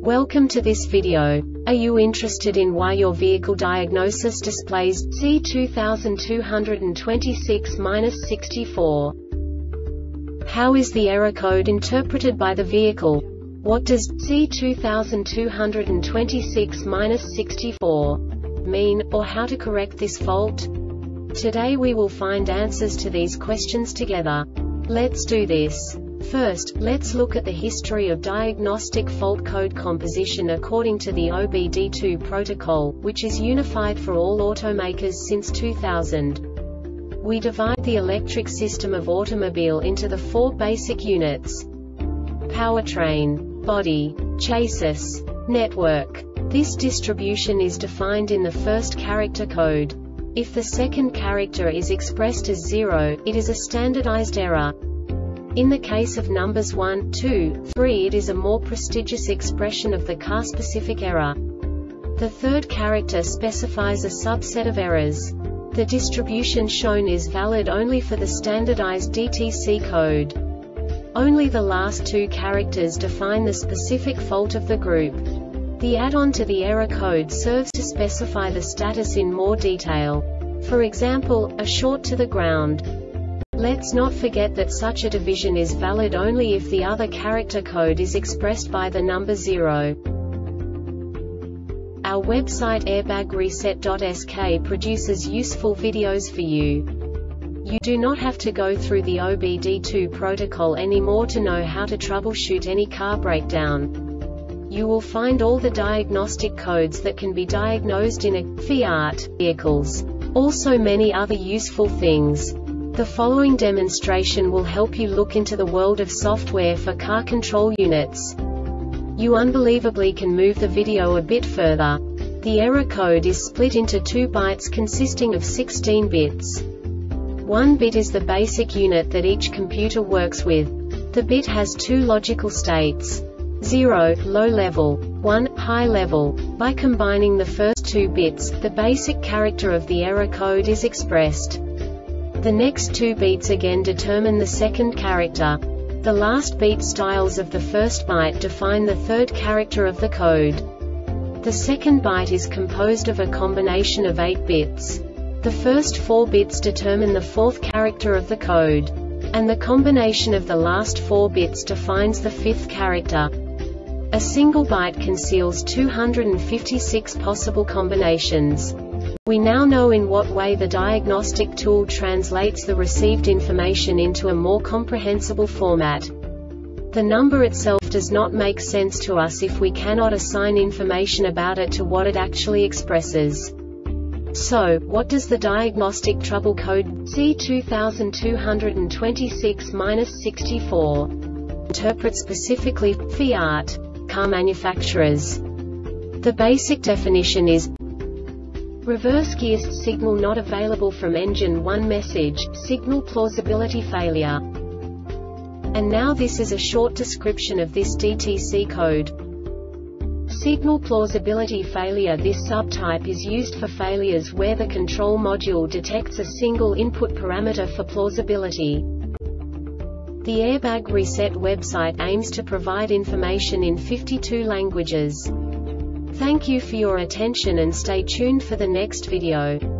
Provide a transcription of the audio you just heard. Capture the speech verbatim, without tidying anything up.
Welcome to this video. Are you interested in why your vehicle diagnosis displays C two two two six dash sixty-four? How is the error code interpreted by the vehicle? What does C two two two six dash sixty-four mean, or how to correct this fault? Today we will find answers to these questions together. Let's do this. First, let's look at the history of diagnostic fault code composition according to the O B D two protocol, which is unified for all automakers since two thousand. We divide the electric system of automobile into the four basic units: powertrain, body, chassis, network. This distribution is defined in the first character code. If the second character is expressed as zero, it is a standardized error. In the case of numbers one, two, three, it is a more prestigious expression of the car-specific error. The third character specifies a subset of errors. The distribution shown is valid only for the standardized D T C code. Only the last two characters define the specific fault of the group. The add-on to the error code serves to specify the status in more detail. For example, a short to the ground. Let's not forget that such a division is valid only if the other character code is expressed by the number zero. Our website airbag reset dot S K produces useful videos for you. You do not have to go through the O B D two protocol anymore to know how to troubleshoot any car breakdown. You will find all the diagnostic codes that can be diagnosed in a Fiat vehicles. Also many other useful things. The following demonstration will help you look into the world of software for car control units. You unbelievably can move the video a bit further. The error code is split into two bytes consisting of sixteen bits. One bit is the basic unit that each computer works with. The bit has two logical states: zero, low level, one, high level. By combining the first two bits, the basic character of the error code is expressed. The next two beats again determine the second character. The last beat styles of the first byte define the third character of the code. The second byte is composed of a combination of eight bits. The first four bits determine the fourth character of the code. And the combination of the last four bits defines the fifth character. A single byte conceals two hundred fifty-six possible combinations. We now know in what way the diagnostic tool translates the received information into a more comprehensible format. The number itself does not make sense to us if we cannot assign information about it to what it actually expresses. So, what does the diagnostic trouble code C two two two six dash sixty-four interpret specifically for Fiat car manufacturers? The basic definition is: reverse gear signal not available from engine one message, signal plausibility failure. And now this is a short description of this D T C code. Signal plausibility failure. This subtype is used for failures where the control module detects a single input parameter for plausibility. The Airbag Reset website aims to provide information in fifty-two languages. Thank you for your attention and stay tuned for the next video.